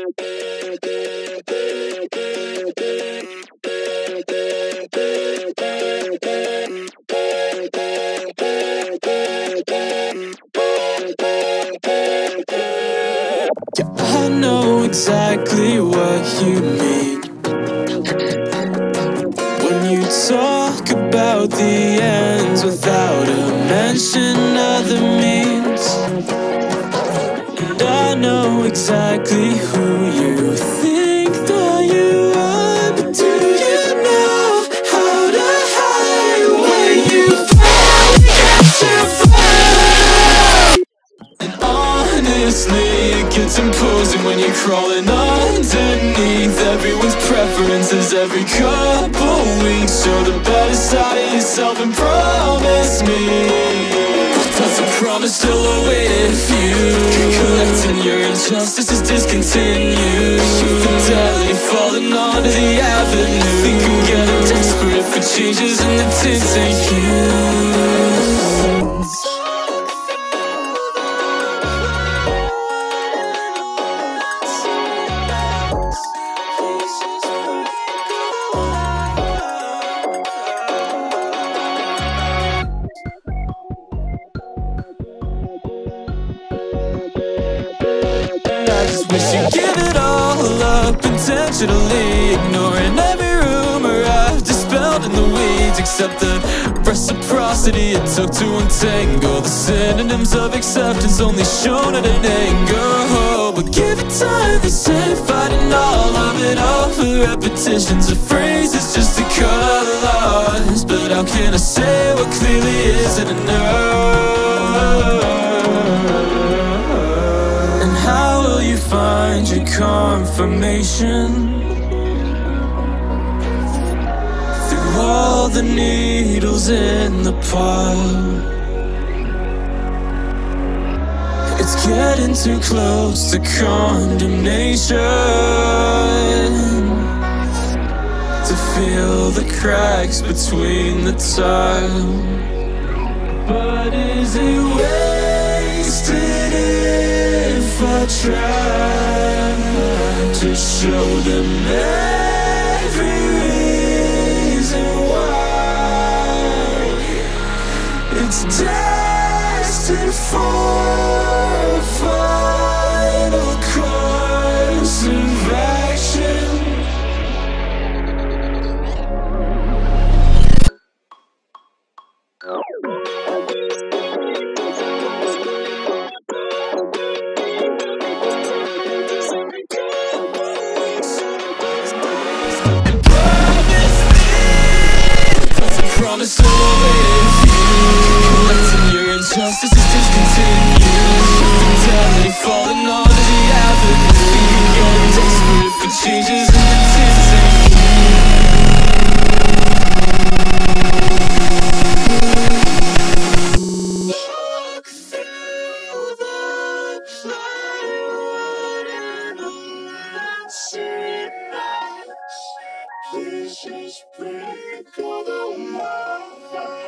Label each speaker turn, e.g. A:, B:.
A: Yeah, I know exactly what you mean when you talk about the ends without a mention of the means. And I know exactly who you think that you are, but do you know how to hide when you finally get too far? And honestly, it gets imposing when you're crawling underneath everyone's preferences every couple weeks. Show the better side of yourself and promise me that's a promise still await if you collecting your injustices discontinue. Fidelity falling onto the avenue. Think I'm getting desperate for changes in the tints and hues. I just wish you'd give it all up intentionally, ignoring every rumor I've dispelled in the weeds, except the reciprocity it took to untangle the synonyms of acceptance only shown at an angle. But give it time, they say, fighting all of it all for repetitions of phrases just to cut loss. But how can I say what clearly isn't enough? How will you find your confirmation through all the needles in the pot? It's getting too close to condemnation to feel the cracks between the tile. But is it wasted if I try to show them every reason why it's destined for a final course of action? Promise to wait if you collecting your injustices discontinue. Fidelity falling onto the avenue. Getting desperate for changes in the tints and look through the plywood and all see us. Please just break all the walls.